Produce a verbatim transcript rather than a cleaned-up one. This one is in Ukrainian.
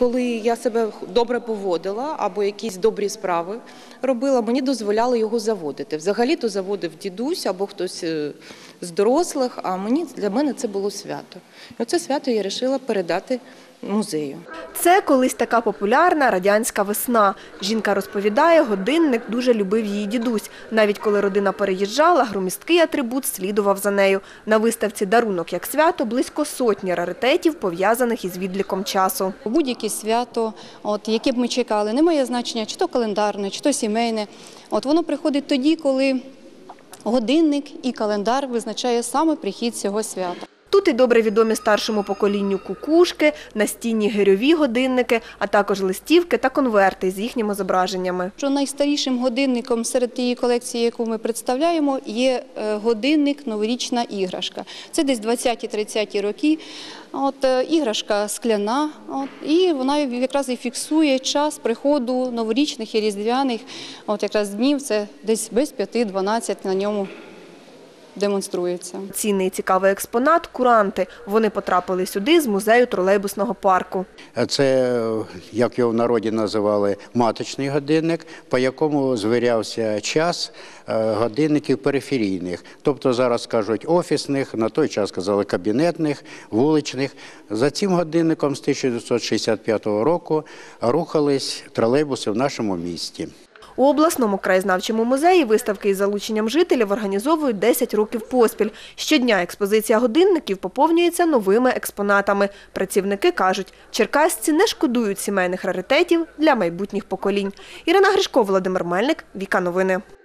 коли я себе добре поводила або якісь добрі справи робила, мені дозволяли його заводити. Взагалі-то заводив дідусь або хтось з дорослих, а мені, для мене це було свято. І оце свято я вирішила передати музею. Це колись така популярна радянська весна. Жінка розповідає, годинник дуже любив її дідусь. Навіть коли родина переїжджала, громісткий атрибут слідував за нею. На виставці «Дарунок як свято» близько сотні раритетів, пов'язаних із відліком часу. Будь-яке свято, от, яке б ми чекали, не має значення, чи то календарне, чи то сімейне. От, воно приходить тоді, коли годинник і календар визначає саме прихід цього свята. Тут і добре відомі старшому поколінню кукушки, настінні гирьові годинники, а також листівки та конверти з їхніми зображеннями. Що найстарішим годинником серед тієї колекції, яку ми представляємо, є годинник «Новорічна іграшка». Це десь двадцяті-тридцяті роки. От, іграшка скляна, от, і вона якраз і фіксує час приходу новорічних і різдвяних от, якраз днів. Це десь без п'яти-дванадцяти на ньому демонструється. Цінний і цікавий експонат – куранти. Вони потрапили сюди з музею тролейбусного парку. Це, як його в народі називали, маточний годинник, по якому звірявся час годинників периферійних. Тобто зараз кажуть офісних, на той час казали кабінетних, вуличних. За цим годинником з тисяча дев'ятсот шістдесят п'ятого року рухались тролейбуси в нашому місті. У обласному краєзнавчому музеї виставки із залученням жителів організовують десять років поспіль. Щодня експозиція годинників поповнюється новими експонатами. Працівники кажуть, черкасці не шкодують сімейних раритетів для майбутніх поколінь. Ірина Гришко, Володимир Мельник, Віка Новини.